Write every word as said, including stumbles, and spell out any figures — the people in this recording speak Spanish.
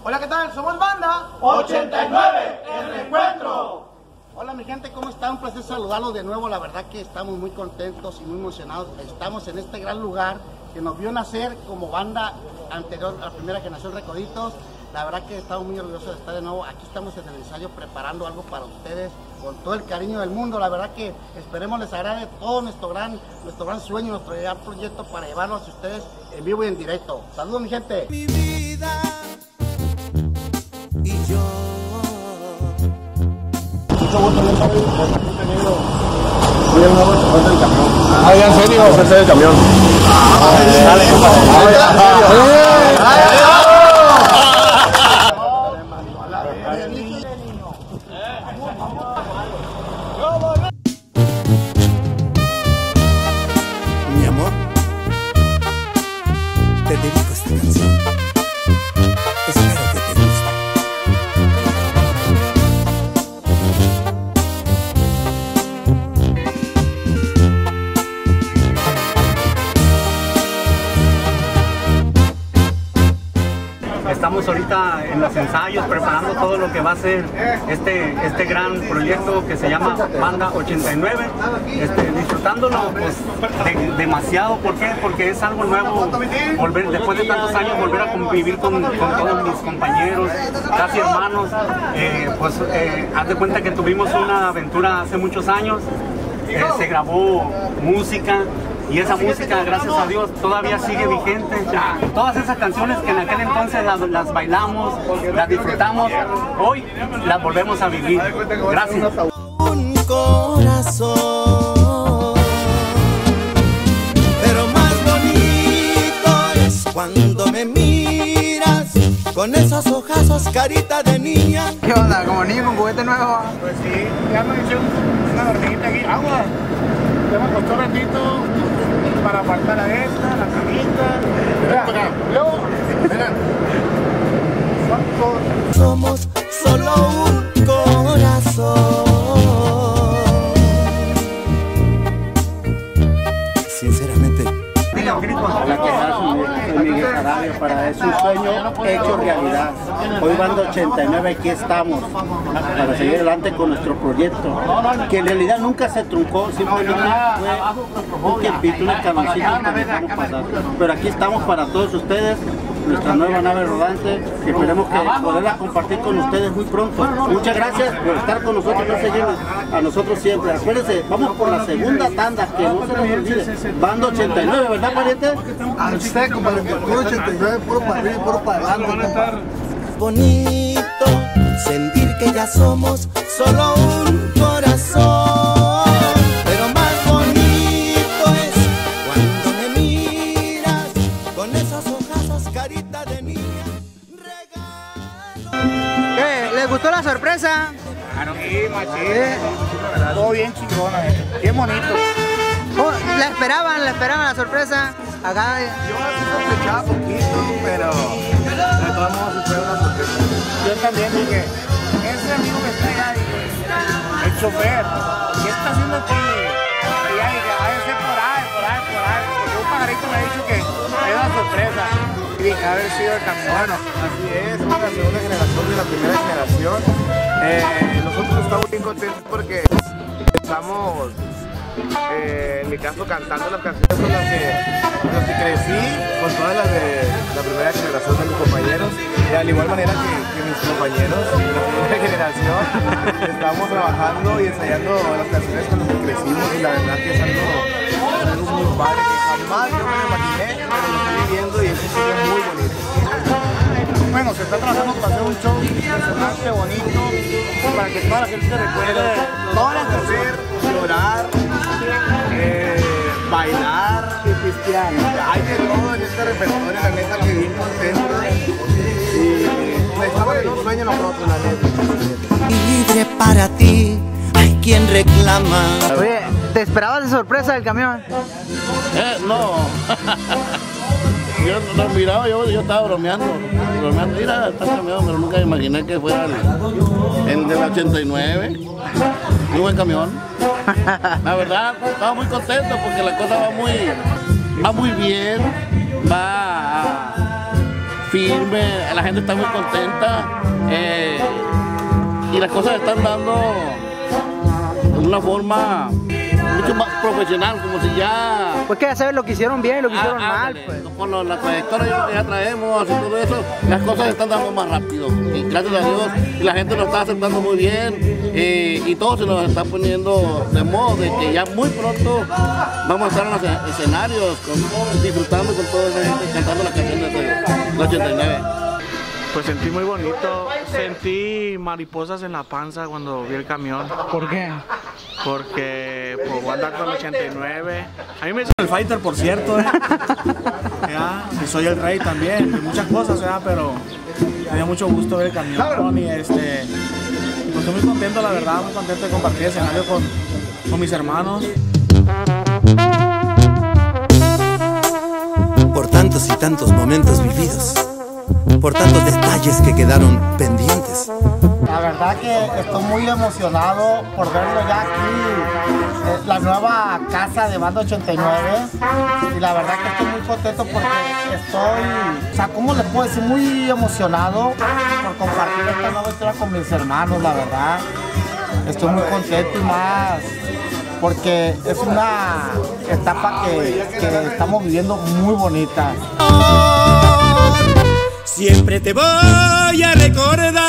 Hola, ¿qué tal? Somos Banda ochenta y nueve, el reencuentro. Hola mi gente, ¿cómo están? Un placer saludarlos de nuevo. La verdad que estamos muy contentos y muy emocionados. Estamos en este gran lugar que nos vio nacer como banda anterior a la primera generación Recoditos. La verdad que estamos muy orgullosos de estar de nuevo. Aquí estamos en el ensayo preparando algo para ustedes con todo el cariño del mundo. La verdad que esperemos les agrade todo nuestro gran, nuestro gran sueño, nuestro gran proyecto para llevarlos a ustedes en vivo y en directo. Saludos mi gente. Mi vida y yo. Mucho gusto, yo soy ingeniero. Soy el nuevo chofer del camión. Ah, ¿en serio? El chofer del camión. Dale, Mi amor, te dedico esta canción. Espero que te guste. Estamos ahorita en los ensayos preparando todo lo que va a ser este, este gran proyecto que se llama Banda ochenta y nueve, este, disfrutándolo pues, de, demasiado. ¿Por qué? Porque es algo nuevo, volver, después de tantos años volver a convivir con, con todos mis compañeros, casi hermanos. Eh, pues eh, haz de cuenta que tuvimos una aventura hace muchos años, eh, se grabó música. Y esa música, gracias a Dios, todavía sigue vigente. Todas esas canciones que en aquel entonces las, las bailamos, las disfrutamos, hoy las volvemos a vivir. Gracias. Un corazón, pero más bonito es cuando me miras con esos ojazos, carita de niña. ¿Qué onda? ¿Como niño con juguete nuevo? Pues sí, ya me hice una dormidita aquí. Agua. Ya me acostó un ratito para apartar a esta, la camita. Mira, luego, miren. Somos solo un corazón. Sinceramente. Hola, ¿qué tal? Soy Miguel Sarabia. Para es un sueño hecho realidad. Hoy Banda ochenta y nueve, aquí estamos para seguir adelante con nuestro proyecto, que en realidad nunca se truncó, simplemente fue un tiempito, una canoncita que dejamos pasar. Pero aquí estamos para todos ustedes, nuestra nueva nave rodante, que esperemos que poderla compartir con ustedes muy pronto. Muchas gracias por estar con nosotros, no seguirnos a nosotros siempre. Acuérdense, vamos por la segunda tanda, que no se nos olvide. Banda ochenta y nueve, ¿verdad, pariente? A usted, compadre, puro ochenta y nueve, puro para arriba y puro para adelante. Bonito sentir que ya somos solo un corazón, pero más bonito es cuando me miras con esos ojazos, carita de niña. Regalo. ¿Qué? ¿Les gustó la sorpresa? Claro, sí, machín. Todo bien chingona, bien bonito. Oh, ¿La esperaban? ¿La esperaban la sorpresa? Acá. Yo sospechaba poquito, pero de todos modos fue una sorpresa. Yo también dije, ese amigo que está allá, dije, el chofer, ¿qué está haciendo aquí? Y ya dije, vaya a ser por ahí, por ahí, por ahí. Porque un pajarito me ha dicho que hay una sorpresa. Y dije, haber sido el camión. Así es, somos la segunda generación de la primera generación. Eh, nosotros estamos bien contentos porque estamos, eh, en mi caso, cantando las canciones con las que, con las que crecí, con todas las de la primera generación de mis compañeros, y de igual manera que, que mis compañeros de la primera generación estamos trabajando y ensayando las canciones con las que crecimos, y la verdad que es algo, es algo muy padre que jamás yo me lo imaginé, pero lo estoy viviendo y es un sueño muy bonito. Bueno, se está trabajando para hacer un show impresionante, bonito, para que toda la gente se recuerde, todas las hacer, llorar, eh, bailar y pistear. Hay de todo en este repertorio, la neta que bien contento. Y estamos en un sueño nosotros, la neta. Libre para ti, hay quien reclama. Oye, ¿te esperabas de sorpresa del camión? Eh, no. Yo no miraba, yo, yo estaba bromeando, bromeando, mira, está cambiado, pero nunca me imaginé que fuera el, el del ochenta y nueve, muy buen camión. La verdad, estaba muy contento porque la cosa va muy, va muy bien, va, firme, la gente está muy contenta eh, y las cosas se están dando de una forma mucho más profesional, como si ya... Pues que ya sabes lo que hicieron bien y lo que hicieron ah, mal, ándale, pues. Con lo, la trayectoria que ya traemos y todo eso, las cosas se están dando más rápido. Y gracias a Dios, y la gente lo está aceptando muy bien eh, y todo se nos está poniendo de modo de que ya muy pronto vamos a estar en los escenarios con, disfrutando con toda la gente, cantando las canciones del ochenta y nueve. Pues sentí muy bonito, sentí mariposas en la panza cuando vi el camión. ¿Por qué? Porque pues, voy a andar con el ochenta y nueve. A mí me hizo el fighter, por cierto, ¿eh? ¿Ya? Y soy el rey también, de muchas cosas, ¿ya? Pero me dio mucho gusto ver el camión y este... Pues estoy muy contento, la verdad, muy contento de compartir el escenario con, con mis hermanos. Por tantos y tantos momentos vividos, por tantos detalles que quedaron pendientes. La verdad que estoy muy emocionado por verlo ya aquí, eh, la nueva casa de Banda ochenta y nueve, y la verdad que estoy muy contento porque estoy, o sea, ¿cómo les puedo decir? Muy emocionado por compartir esta nueva historia con mis hermanos, la verdad. Estoy muy contento y más porque es una etapa que, que estamos viviendo muy bonita. Siempre te voy a recordar.